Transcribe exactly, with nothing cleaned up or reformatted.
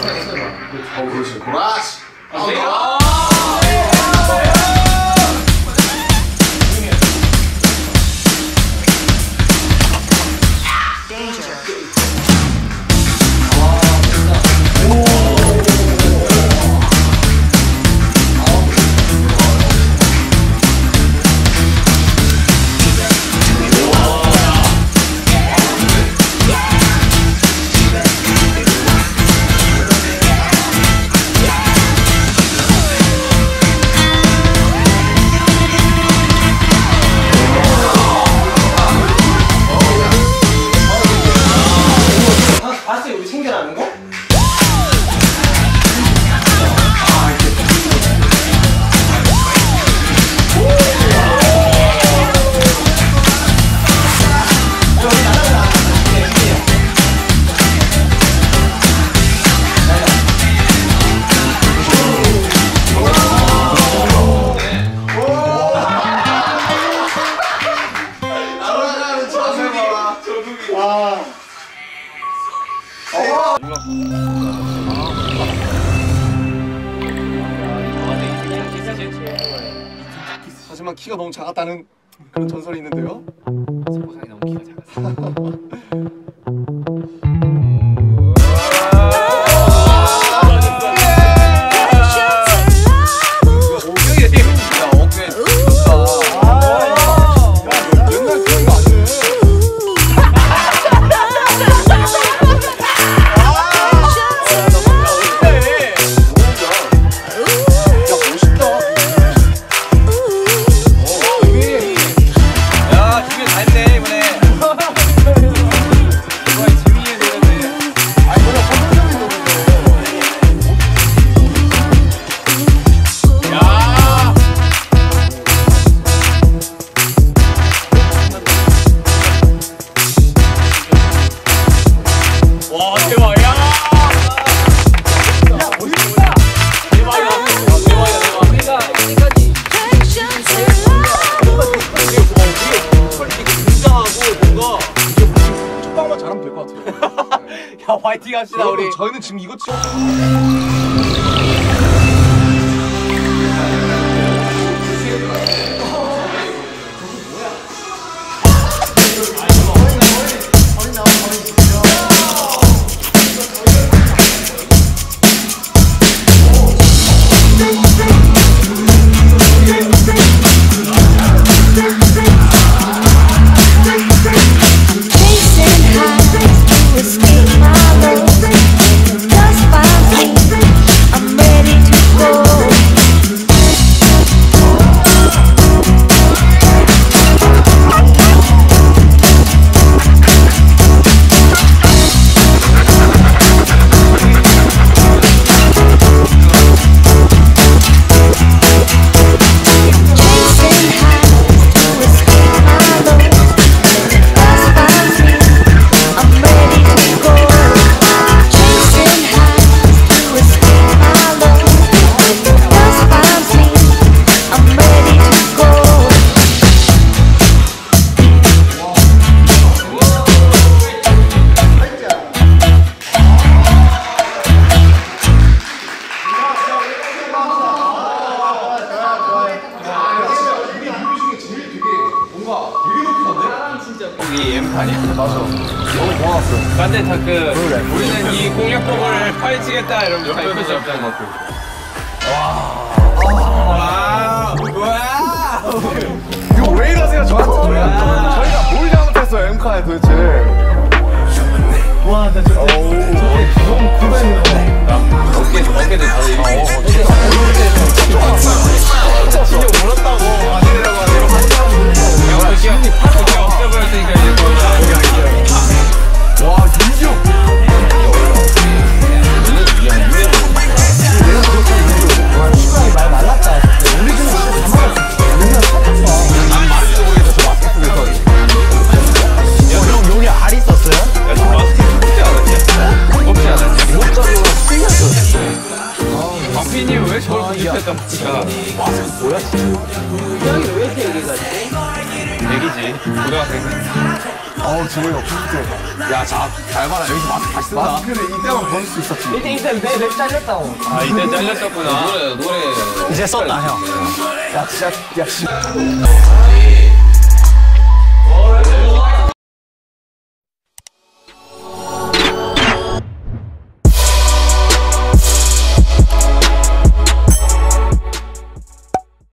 어, 그렇지. 그렇지. 아, 하지만 키가 너무 작았다는 그런 전설이 있는데요. 서보상이 너무 키가 작았어. 야, 화이팅 합시다. 여러분, 우리 저희는 지금 이거 찍 이 엠판이야. 맞아. 너무 모아놨어. 근데 다 그 우리는 이 공략법을 파헤치겠다 이러면서 다 입고 있었던 것 같아. 와. 와. 이거 왜 이러세요 저한테? 저희가 뭘 잘못했어요 엠카에 도대체? 와, 나 진짜 너무 구단이네. 어깨 어깨도 다 이거. 진짜 몰랐다고 아니라고 하네요. 야, 기분이 파랗게 없어버렸으니까 이제 또. 와, 인정. 시간이 많이 말랐다. 우리 집은 진짜 다 말랐어. 맨날 사탕 난 마시고 보이다 저 마스크 속에서. 야, 형 여기 알 있었어요? 야, 저 마스크 무겁지 않았냐? 무겁지 않았냐? 목걸이로 삐졌어. 광피님 왜 저걸 구입했던 거야? 마스크 뭐야 진짜? 형이 왜 이렇게 여기 갔지? 애기지. 고등학생. 어우 재미가 없을 야잘 봐라 여기서 마스크 다시 때 쓴다. 마스크를 이때만 벗을 수 있었지. 이때 이때 내랩 잘렸다고. 아 이때 잘렸었구나. 노래 노래 이제 썼다 형. 야 진짜 야 씨.